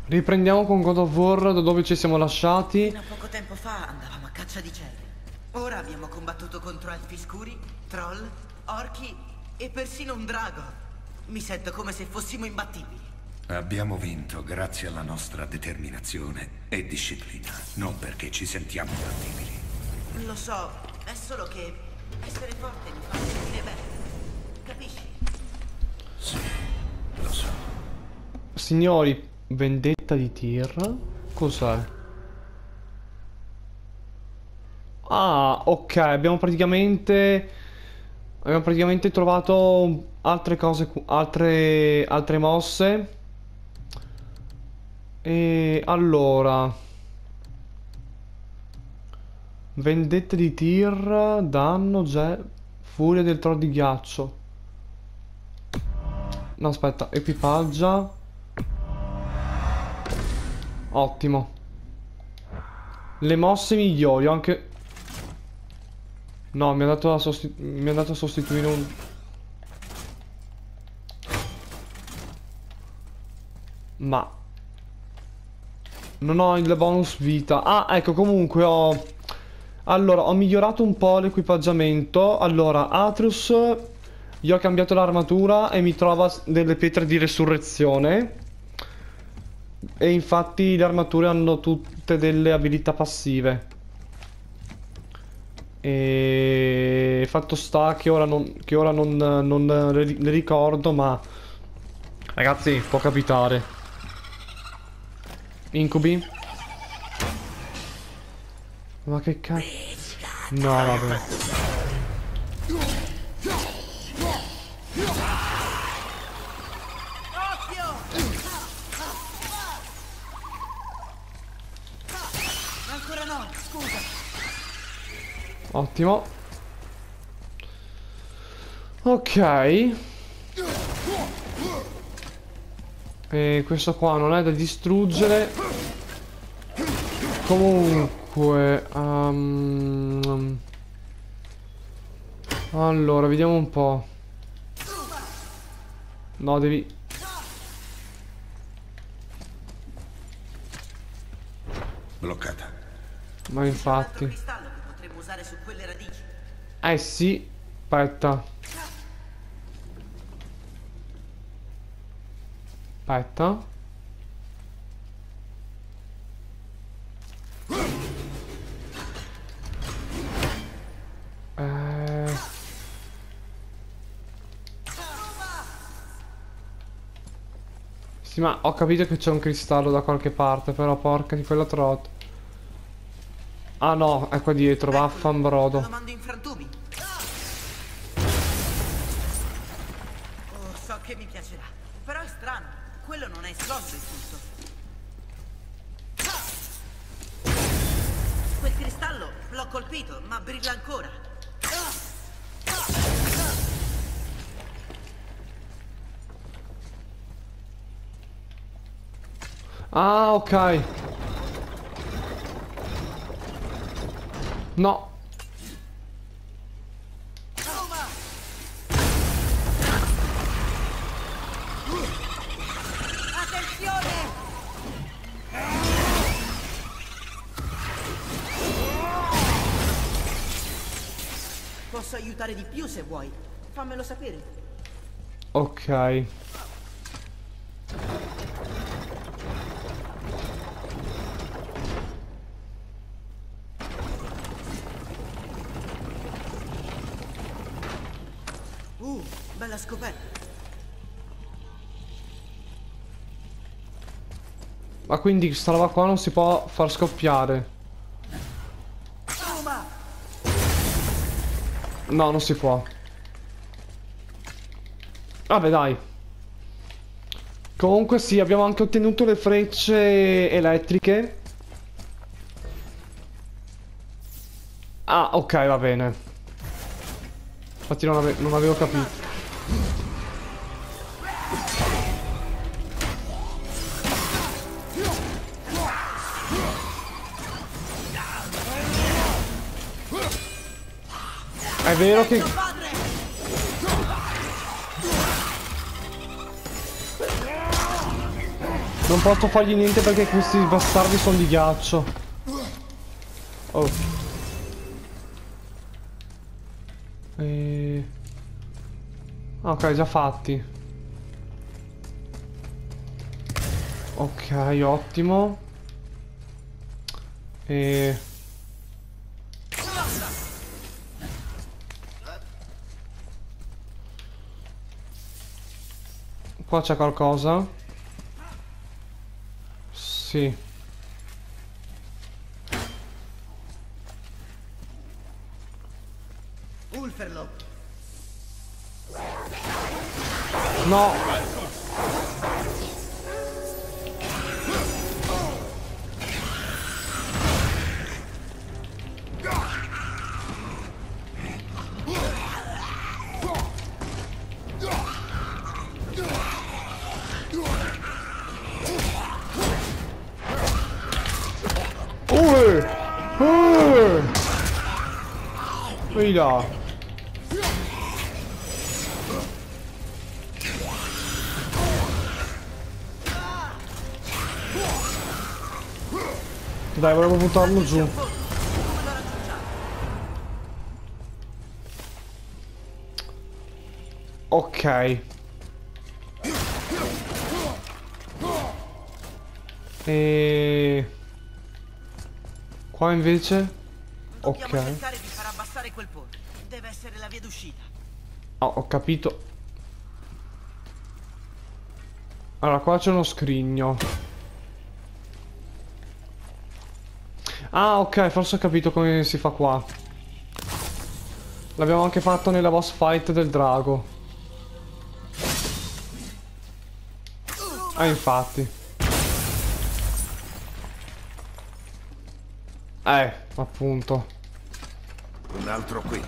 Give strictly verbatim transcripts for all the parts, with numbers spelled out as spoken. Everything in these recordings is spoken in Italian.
Riprendiamo con God of War da dove ci siamo lasciati. Fino a poco tempo fa andavamo a caccia di celle. Ora abbiamo combattuto contro elfi scuri, troll, orchi e persino un drago. Mi sento come se fossimo imbattibili. Abbiamo vinto grazie alla nostra determinazione e disciplina, non perché ci sentiamo imbattibili. Lo so, è solo che essere forte mi fa sentire bene. Capisci? Sì, lo so. Signori, vendetta di Tyr. Cos'è? Ah, ok, abbiamo praticamente abbiamo praticamente trovato altre cose, altre altre mosse. E allora, vendetta di Tyr, danno, ge furia del troll di ghiaccio. No, aspetta, equipaggia. Ottimo. Le mosse migliori, ho anche... No, mi ha dato a sostitu- mi ha dato a sostituire un... Ma... Non ho il bonus vita. Ah, ecco, comunque ho... Allora, ho migliorato un po' l'equipaggiamento. Allora, Atreus... Gli ho cambiato l'armatura e mi trova delle pietre di resurrezione. E infatti le armature hanno tutte delle abilità passive. E fatto sta che ora non, che ora non, non le, le ricordo, ma ragazzi, può capitare. Incubi? Ma che cazzo? No, vabbè. Ancora no, scusa. Ottimo. Ok. E questo qua non è da distruggere. Comunque um... allora, vediamo un po'. No, devi... Bloccata. Ma infatti... Cristallo che potremmo usare su quelle radici. Eh sì. Aspetta. Aspetta. Eh... Sì, ma ho capito che c'è un cristallo da qualche parte, però porca di quella trota. Ah no, è qua dietro, vaffanbrodo. Lo mando in frantumi. Oh, so che mi piacerà. Però è strano. Quello non è esploso il tutto. Quel cristallo l'ho colpito, ma brilla ancora. Ah, ok. No. Attenzione! Posso aiutare di più se vuoi. Fammelo sapere. Ok. Uh, bella scoperta. Ma quindi questa roba qua non si può far scoppiare? No, non si può. Vabbè, dai. Comunque sì, abbiamo anche ottenuto le frecce elettriche. Ah, ok, va bene. Infatti non, ave non avevo capito. È vero che... Non posso fargli niente perché questi bastardi sono di ghiaccio. Oh. E... ok, già fatti. Ok, ottimo. E... qua c'è qualcosa? Sì. Ulferlo. No. Uh! Uh! Ehi là. Dai, volevo buttarlo giù. Ok. E... qua invece? Dobbiamo Ok. cercare di far abbassare quel ponte. Deve essere la via d'uscita. Oh, ho capito. Allora, qua c'è uno scrigno. Ah, ok, forse ho capito come si fa qua. L'abbiamo anche fatto nella boss fight del drago. Ah, infatti. Eh, appunto. Un altro qui.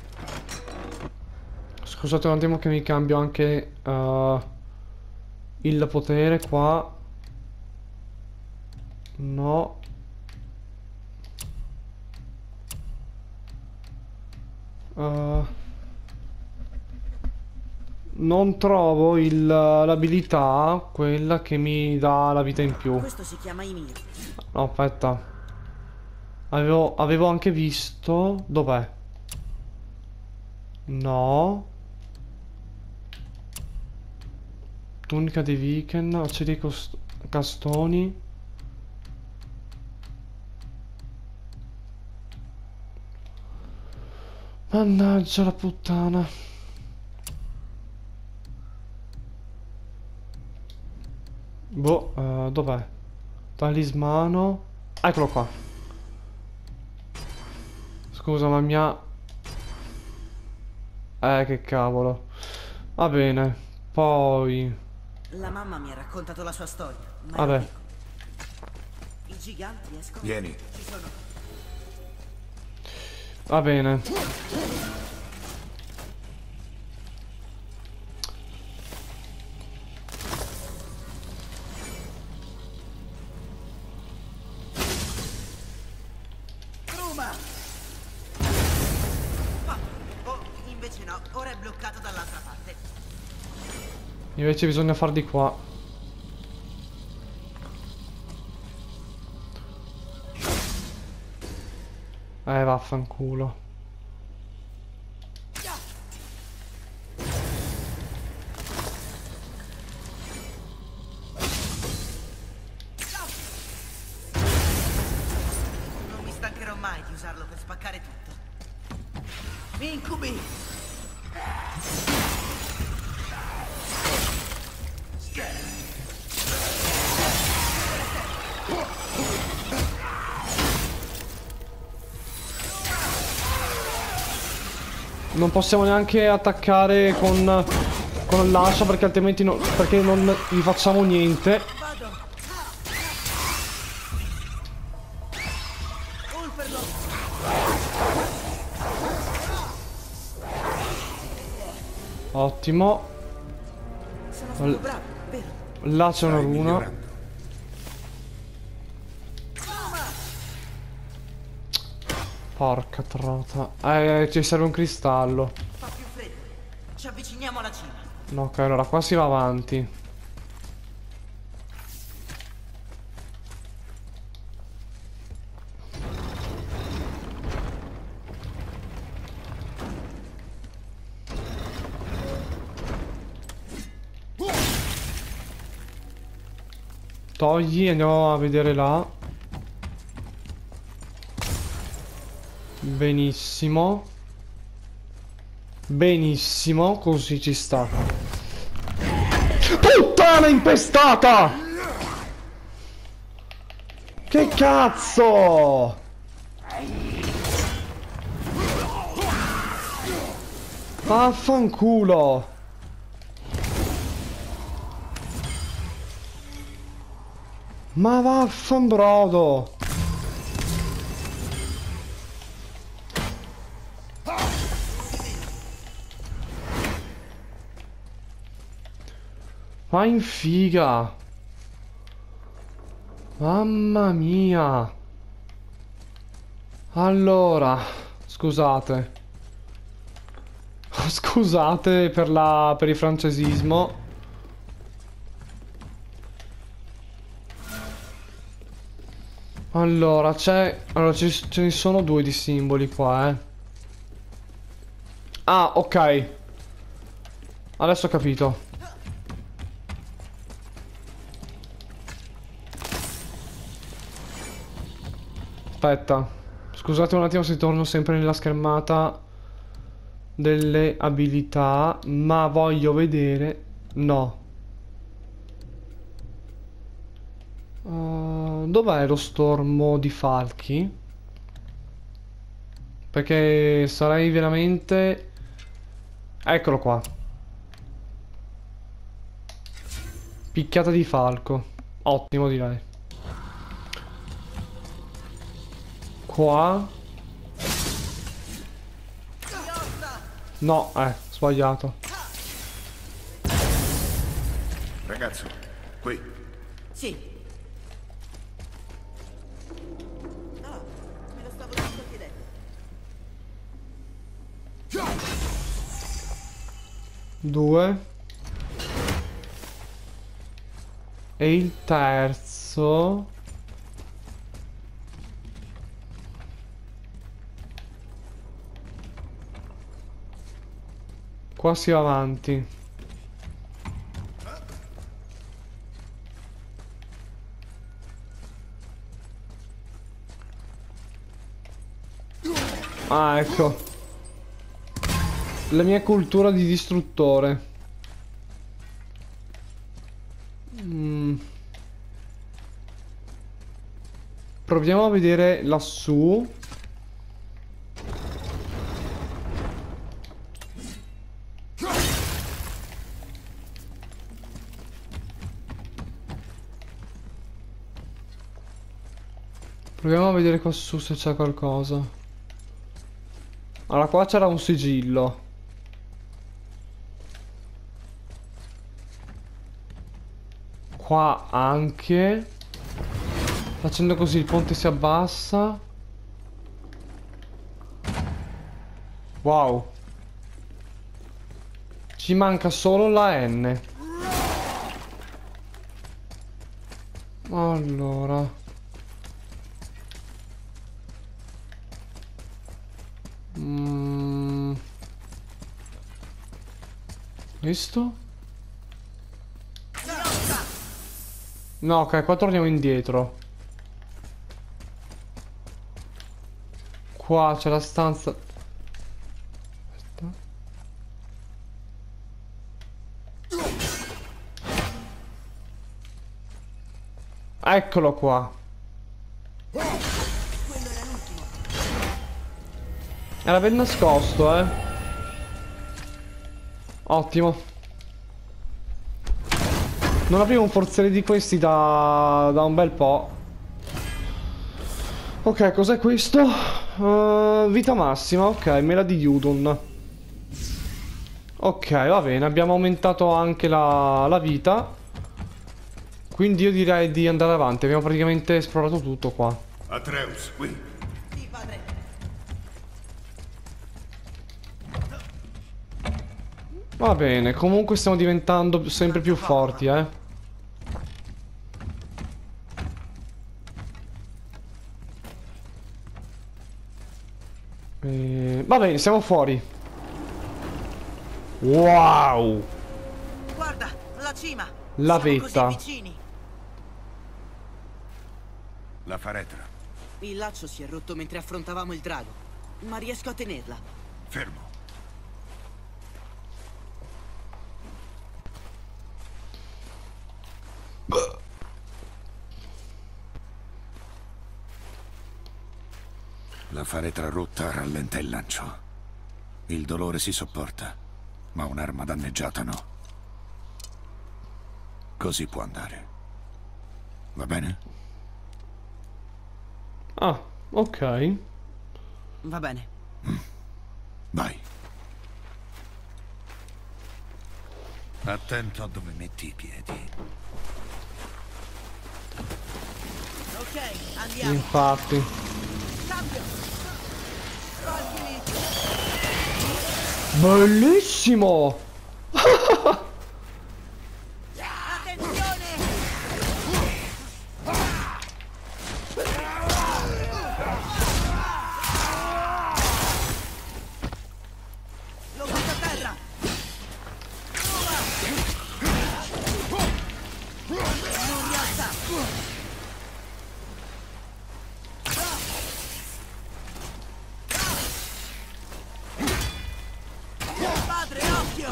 Scusate un attimo che mi cambio anche uh, il potere qua. No. Uh, non trovo il- l'abilità, quella che mi dà la vita in più. Questo si chiama Ymir. No, aspetta. Avevo, avevo anche visto... dov'è? No. Tunica di Viken, aceri cost- castoni. Mannaggia la puttana. Boh, eh, dov'è? Talismano. Eccolo qua. Scusa, ma mi ha... Eh, che cavolo. Va bene. Poi... La mamma mi ha raccontato la sua storia. Ma vabbè. ero piccolo. I giganti escono. Vieni. Ci sono. Va bene. Ruma! Ma... oh, invece no. Ora è bloccato dall'altra parte. Invece bisogna far di qua. Eh, vaffanculo. Non mi stancherò mai di usarlo per spaccare tutto. Incubi! Non possiamo neanche attaccare con con l'ascia perché altrimenti no, perché non gli facciamo niente. Vado! Ulferlo! Ottimo. Sono stato bravo, vero? Là c'è una Stai runa. migliorando. Porca trota. Eh, ci serve un cristallo. Fa più freddo. Ci avviciniamo alla cima. No, ok, allora qua si va avanti. Togli, andiamo a vedere là. Benissimo. Benissimo, così ci sta. Puttana impestata! Che cazzo! Vaffanculo! Ma vaffanbrodo! Ma in figa! Mamma mia! Allora, scusate. Scusate per la per il francesismo. Allora, c'è allora ci- ce ne sono due di simboli qua, eh. Ah, ok. Adesso ho capito. Aspetta, scusate un attimo se torno sempre nella schermata delle abilità, ma voglio vedere... No. Uh, dov'è lo stormo di falchi? Perché sarei veramente... Eccolo qua. Picchiata di falco. Ottimo, direi. Qua. No, eh, sbagliato. Ragazzo, qui. Sì. No, me lo stavo giusto chiedendo. Due. E il terzo. Qua si va avanti. Ah, ecco. La mia cultura di distruttore. Mm. Proviamo a vedere lassù. Proviamo a vedere qua su se c'è qualcosa. Allora, qua c'era un sigillo. Qua anche. Facendo così il ponte si abbassa. Wow. Ci manca solo la N. Allora. Mm. Questo? No, ok, qua torniamo indietro. Qua c'è la stanza. Aspetta. Eccolo qua. Era ben nascosto, eh. Ottimo. Non aprivo un forziere di questi da, da un bel po'. Ok, cos'è questo? Uh, vita massima, ok, mela di Yudun. Ok, va bene, abbiamo aumentato anche la, la vita. Quindi io direi di andare avanti, abbiamo praticamente esplorato tutto qua. Atreus, qui. Sì, padre. Va bene, comunque stiamo diventando sempre più forti, eh. E... Va bene, siamo fuori. Wow! Guarda, la cima. La Siamo vetta. così vicini. La faretra. Il laccio si è rotto mentre affrontavamo il drago, ma riesco a tenerla. Fermo. La faretra rotta rallenta il lancio. Il dolore si sopporta, ma un'arma danneggiata no. Così può andare. Va bene? Ah, ok. Va bene. Mm. Vai. Attento a dove metti i piedi. Ok, andiamo. Infatti. Cambio. Bellissimo! Attenzione! Lo butto a terra! Non rialza! Padre, occhio!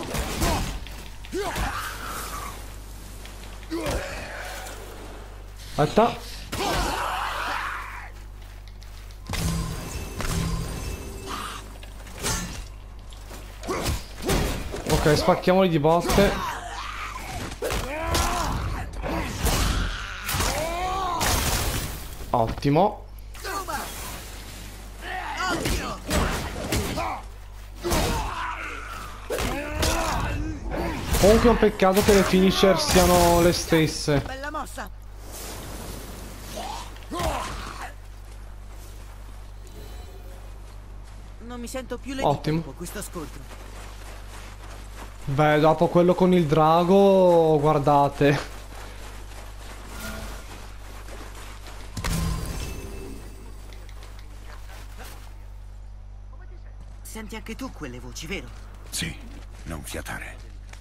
Aspetta. Ok, spacchiamoli di botte. Ottimo. Comunque è un peccato che le finisher siano le stesse. Bella mossa! Non mi sento più lento Ottimo. dopo questo scontro. Beh, dopo quello con il drago, guardate. Senti anche tu quelle voci, vero? Sì, non fiatare.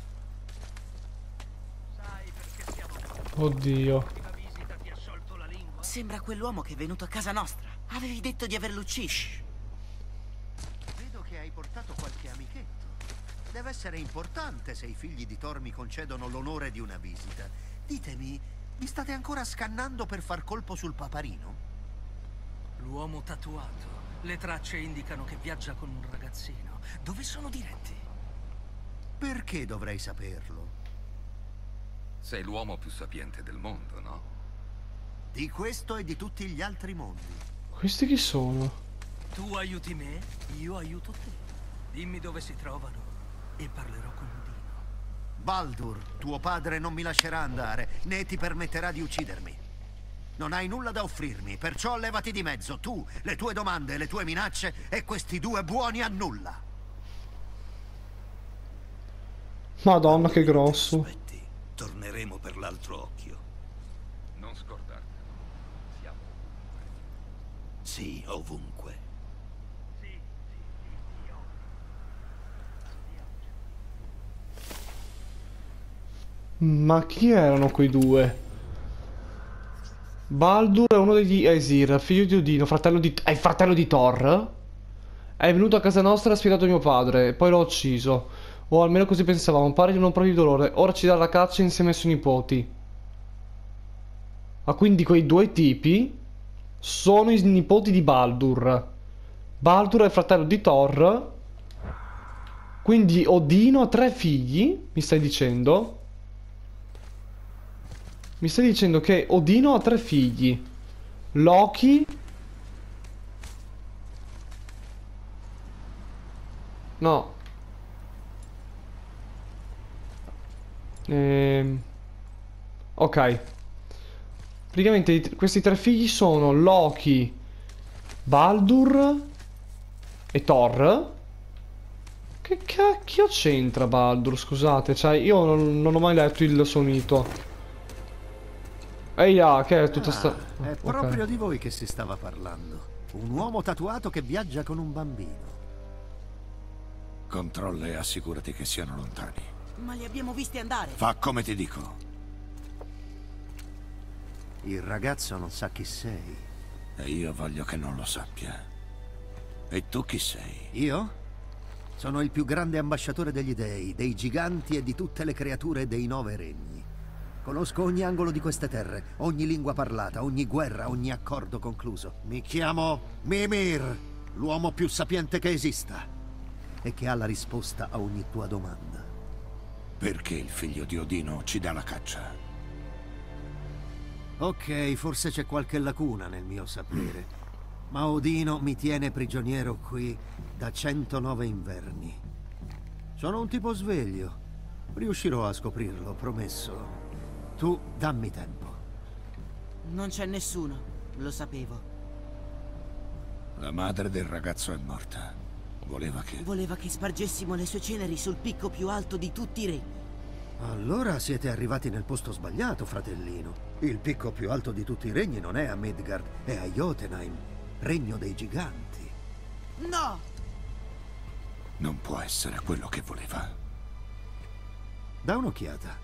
Oddio. Sembra quell'uomo che è venuto a casa nostra. Avevi detto di averlo ucciso. Vedo che hai portato qualche amichetto. Deve essere importante se i figli di Thor mi concedono l'onore di una visita. Ditemi, vi state ancora scannando per far colpo sul paparino? L'uomo tatuato. Le tracce indicano che viaggia con un ragazzino. Dove sono diretti? Perché dovrei saperlo? Sei l'uomo più sapiente del mondo, no? Di questo e di tutti gli altri mondi. Questi chi sono? Tu aiuti me, io aiuto te. Dimmi dove si trovano e parlerò con Odino. Baldur, tuo padre non mi lascerà andare, né ti permetterà di uccidermi. Non hai nulla da offrirmi, perciò levati di mezzo, tu, le tue domande, le tue minacce e questi due buoni a nulla. Madonna, che grosso. Aspetti, torneremo per l'altro occhio. Non scordarti. Siamo ovunque. Sì, ovunque. Ma chi erano quei due? Baldur è uno degli Aesir, figlio di Odino, fratello di... è il fratello di Thor? È venuto a casa nostra e ha sfidato mio padre, poi l'ho ucciso. O almeno così pensavamo, pare di non provi dolore. Ora ci dà la caccia insieme ai suoi nipoti. Ma quindi quei due tipi sono i nipoti di Baldur. Baldur è il fratello di Thor. Quindi Odino ha tre figli, mi stai dicendo? Mi stai dicendo che Odino ha tre figli. Loki. No. Ehm... Ok. Praticamente i- questi tre figli sono Loki, Baldur e Thor. Che cacchio c'entra Baldur, scusate, cioè io non, non ho mai letto il suo mito. Ehi, ah, che è tutta sta... Ah, è ok. proprio di voi che si stava parlando. Un uomo tatuato che viaggia con un bambino. Controlla e assicurati che siano lontani. Ma li abbiamo visti andare. Fa come ti dico. Il ragazzo non sa chi sei. E io voglio che non lo sappia. E tu chi sei? Io? Sono il più grande ambasciatore degli dei, dei giganti e di tutte le creature dei nove regni. Conosco ogni angolo di queste terre, ogni lingua parlata, ogni guerra, ogni accordo concluso. Mi chiamo Mimir, l'uomo più sapiente che esista, e che ha la risposta a ogni tua domanda. Perché il figlio di Odino ci dà la caccia? Ok, forse c'è qualche lacuna nel mio sapere, ma Odino mi tiene prigioniero qui da centonove inverni. Sono un tipo sveglio. Riuscirò a scoprirlo, promesso. Tu dammi tempo. Non c'è nessuno, lo sapevo. La madre del ragazzo è morta. Voleva che... Voleva che spargessimo le sue ceneri sul picco più alto di tutti i regni. Allora siete arrivati nel posto sbagliato, fratellino. Il picco più alto di tutti i regni non è a Midgard, è a Jotunheim, regno dei giganti. No! Non può essere quello che voleva. Da un'occhiata.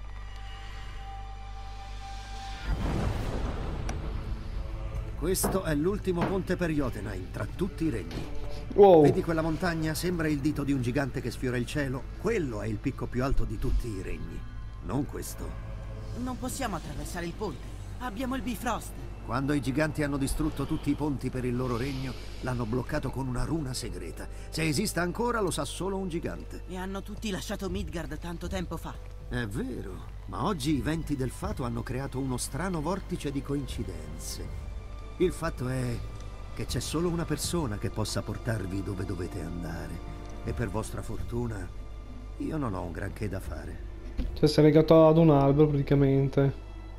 Questo è l'ultimo ponte per Jotunheim, tra tutti i regni. Wow. Vedi quella montagna? Sembra il dito di un gigante che sfiora il cielo. Quello è il picco più alto di tutti i regni. Non questo. Non possiamo attraversare il ponte. Abbiamo il Bifrost. Quando i giganti hanno distrutto tutti i ponti per il loro regno, l'hanno bloccato con una runa segreta. Se esiste ancora, lo sa solo un gigante. E hanno tutti lasciato Midgard tanto tempo fa. È vero, ma oggi i venti del fato hanno creato uno strano vortice di coincidenze. Il fatto è che c'è solo una persona che possa portarvi dove dovete andare. E per vostra fortuna, io non ho un granché da fare. Cioè sei legato ad un albero praticamente.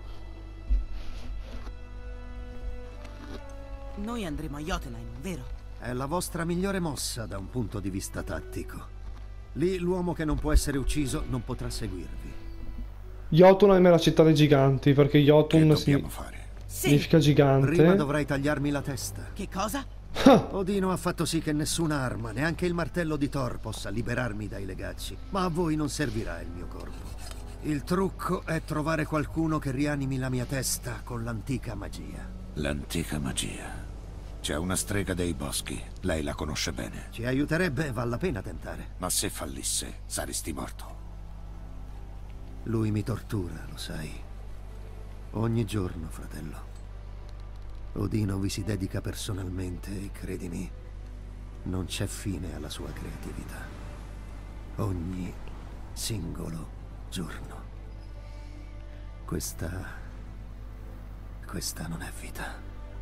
Noi andremo a Jotunheim, vero? È la vostra migliore mossa da un punto di vista tattico. Lì l'uomo che non può essere ucciso non potrà seguirvi. Jotunheim è la città dei giganti, perché Che Jotun dobbiamo si... fare? Sì! significa gigante. Prima dovrai tagliarmi la testa. Che cosa? Odino ha fatto sì che nessuna arma, neanche il martello di Thor, possa liberarmi dai legacci. Ma a voi non servirà il mio corpo. Il trucco è trovare qualcuno che rianimi la mia testa con l'antica magia. L'antica magia. C'è una strega dei boschi. Lei la conosce bene. Ci aiuterebbe, vale la pena tentare. Ma se fallisse, saresti morto. Lui mi tortura, lo sai. Ogni giorno, fratello. Odino vi si dedica personalmente e credimi, non c'è fine alla sua creatività. Ogni singolo giorno. Questa... questa non è vita.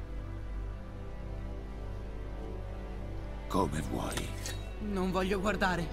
Come vuoi. Non voglio guardare.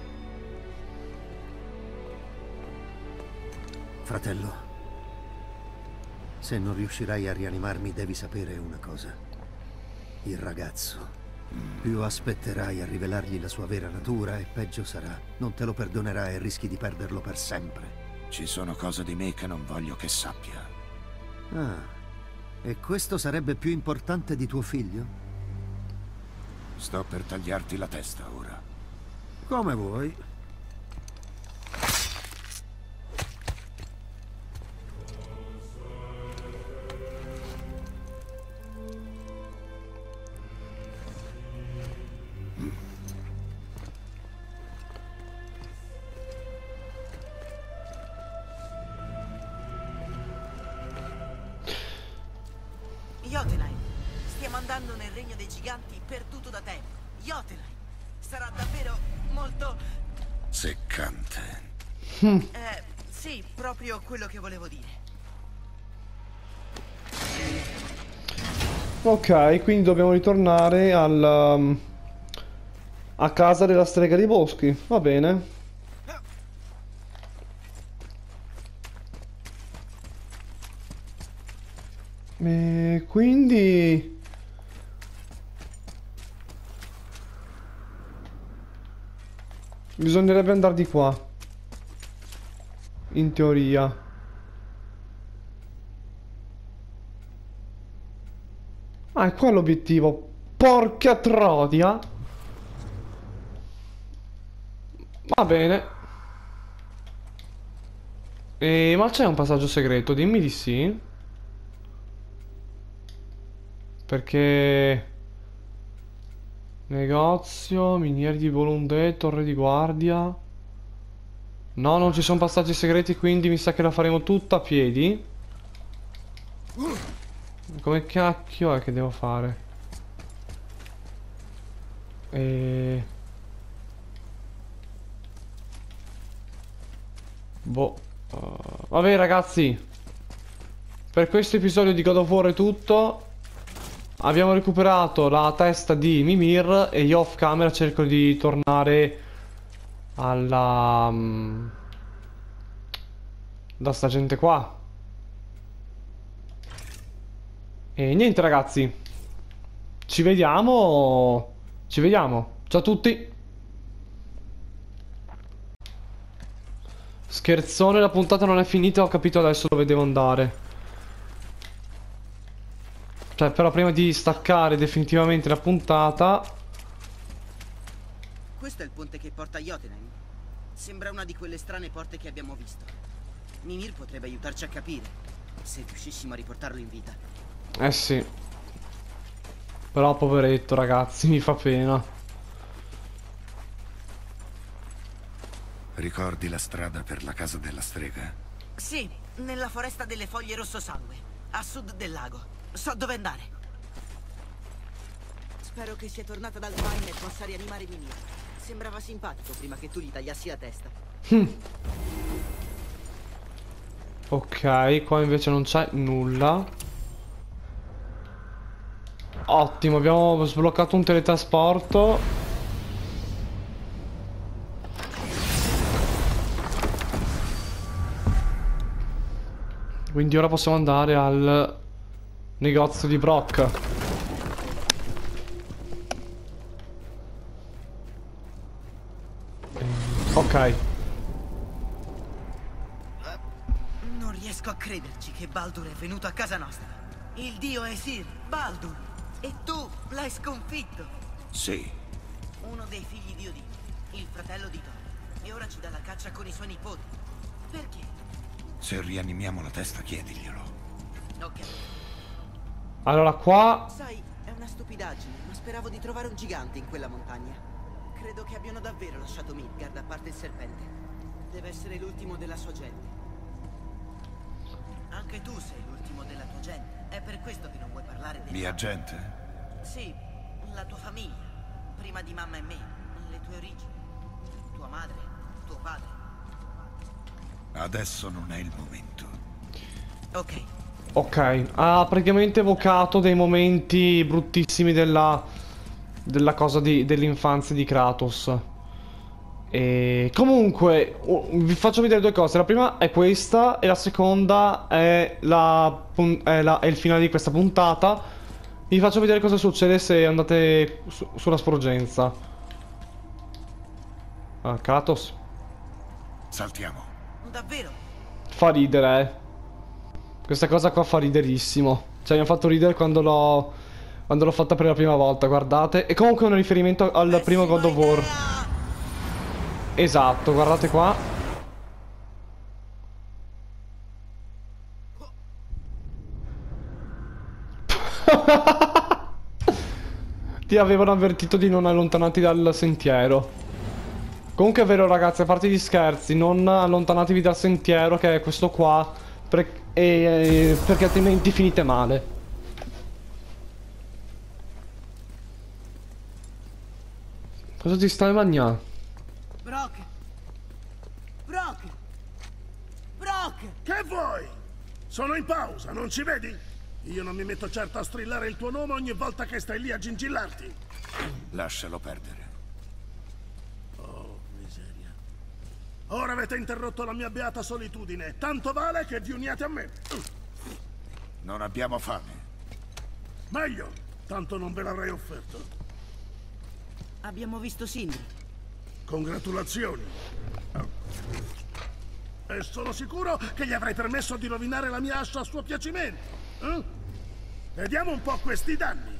Fratello, se non riuscirai a rianimarmi devi sapere una cosa. Il ragazzo. Più aspetterai a rivelargli la sua vera natura e peggio sarà. Non te lo perdonerà e rischi di perderlo per sempre. Ci sono cose di me che non voglio che sappia. Ah, e questo sarebbe più importante di tuo figlio? Sto per tagliarti la testa ora. Come vuoi. Jotunheim. Stiamo andando nel regno dei giganti perduto da tempo. Jotunheim. Sarà davvero molto... Seccante. Eh, sì, proprio quello che volevo dire. Ok, quindi dobbiamo ritornare al... um, a casa della strega dei boschi. Va bene. E quindi... bisognerebbe andare di qua. In teoria. Ah, è qua l'obiettivo. Porca troia. Va bene. E... ma c'è un passaggio segreto? Dimmi di sì. Perché... Negozio, minieri di Volundè, torre di guardia. No, non ci sono passaggi segreti, quindi mi sa che la faremo tutta a piedi. Come cacchio è che devo fare? E... Boh. Uh, vabbè ragazzi, per questo episodio di God of War è tutto. Abbiamo recuperato la testa di Mimir e io off camera cerco di tornare alla... Um, da sta gente qua. E niente ragazzi, ci vediamo. Ci vediamo. Ciao a tutti. Scherzone, la puntata non è finita, ho capito adesso dove devo andare. Cioè, però prima di staccare definitivamente la puntata... Questo è il ponte che porta a Jotunheim. Sembra una di quelle strane porte che abbiamo visto. Mimir potrebbe aiutarci a capire, se riuscissimo a riportarlo in vita. Eh sì. Però poveretto ragazzi, mi fa pena. Ricordi la strada per la casa della strega? Sì, nella foresta delle foglie rosso sangue, a sud del lago. So dove andare. Spero che sia tornata dal mine e possa rianimare Mimir. Sembrava simpatico prima che tu gli tagliassi la testa. Hm. Ok, qua invece non c'è nulla. Ottimo, abbiamo sbloccato un teletrasporto. Quindi ora possiamo andare al negozio di Brock. Ok. Non riesco a crederci che Baldur è venuto a casa nostra. Il dio Aesir, Baldur. E tu l'hai sconfitto. Sì. Uno dei figli di Odino, il fratello di Thor. E ora ci dà la caccia con i suoi nipoti. Perché? Se rianimiamo la testa, chiediglielo. Ok. Allora qua... Sai, è una stupidaggine, ma speravo di trovare un gigante in quella montagna. Credo che abbiano davvero lasciato Midgard, a parte il serpente. Deve essere l'ultimo della sua gente. Anche tu sei l'ultimo della tua gente. È per questo che non vuoi parlare del... Mia gente? Sì, la tua famiglia. Prima di mamma e me. Le tue origini. Tua madre, tuo padre. Adesso non è il momento. Ok. Ok, ha praticamente evocato dei momenti bruttissimi della... della cosa di... dell'infanzia di Kratos. E comunque oh, vi faccio vedere due cose. La prima è questa e la seconda è, la, è, la, è il finale di questa puntata. Vi faccio vedere cosa succede se andate su, sulla sporgenza. Ah, Kratos. Saltiamo. Davvero? Fa ridere, eh. Questa cosa qua fa riderissimo. Cioè mi ha fatto ridere quando l'ho quando l'ho fatta per la prima volta, guardate. E comunque è un riferimento al Pessima primo God of War. idea! Esatto, guardate qua. Ti avevano avvertito di non allontanarti dal sentiero. Comunque è vero ragazzi, a parte gli scherzi, non allontanatevi dal sentiero che è questo qua, per, e, perché altrimenti finite male. Cosa ti stai mangiando? Brock! Brock! Brock! Che vuoi? Sono in pausa, non ci vedi? Io non mi metto certo a strillare il tuo nome ogni volta che stai lì a gingillarti. Lascialo perdere. Oh, miseria. Ora avete interrotto la mia beata solitudine. Tanto vale che vi uniate a me. Non abbiamo fame. Meglio, tanto non ve l'avrei offerto. Abbiamo visto Sindri. Congratulazioni. E sono sicuro che gli avrei permesso di rovinare la mia ascia a suo piacimento. Eh? Vediamo un po' questi danni.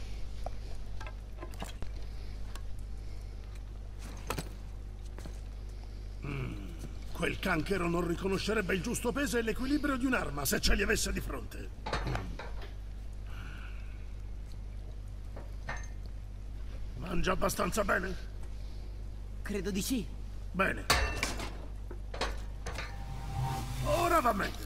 Mm, quel canchero non riconoscerebbe il giusto peso e l'equilibrio di un'arma se ce li avesse di fronte. Mangia abbastanza bene? Credo di sì. Bene. Ora va meglio.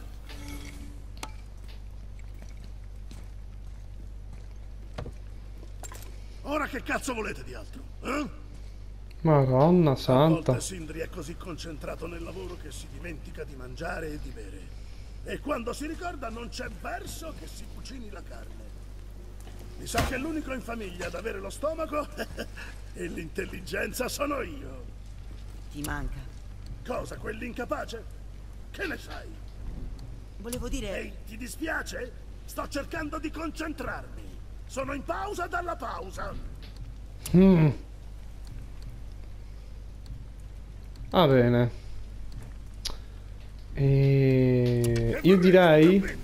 Ora che cazzo volete di altro? Eh? Madonna A santa. volte Sindri è così concentrato nel lavoro che si dimentica di mangiare e di bere. E quando si ricorda non c'è verso che si cucini la carne. Mi sa che l'unico in famiglia ad avere lo stomaco e l'intelligenza sono io. Ti manca. Cosa, quell'incapace? Che ne sai? Volevo dire... Ehi, ti dispiace? Sto cercando di concentrarmi. Sono in pausa dalla pausa. Mm. Va bene. E... Io direi...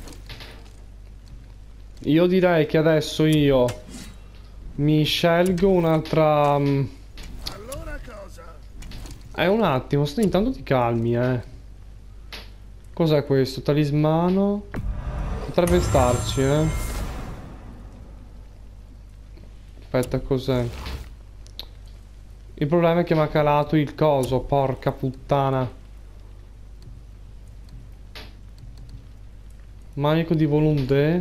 Io direi che adesso io mi scelgo un'altra... Allora cosa? Eh, un attimo, sto intanto ti calmi, eh. Cos'è questo? Talismano? Potrebbe starci, eh. Aspetta, cos'è? Il problema è che mi ha calato il coso, porca puttana. Manico di volonté.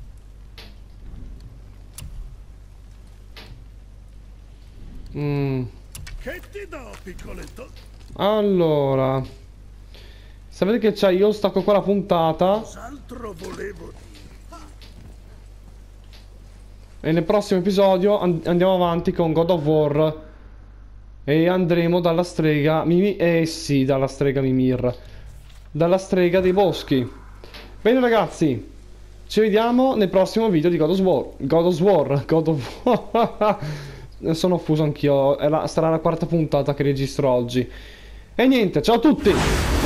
Mm. Che ti do, piccoletto? Allora, sapete che c'è? Io stacco qua la puntata Cos'altro volevo dire? e nel prossimo episodio and andiamo avanti con God of War e andremo dalla strega Mimi eh sì, dalla strega Mimir, dalla strega dei boschi. Bene ragazzi, ci vediamo nel prossimo video di God of War. God of War, God of War. Sono fuso anch'io, sarà la quarta puntata che registro oggi. E niente, ciao a tutti!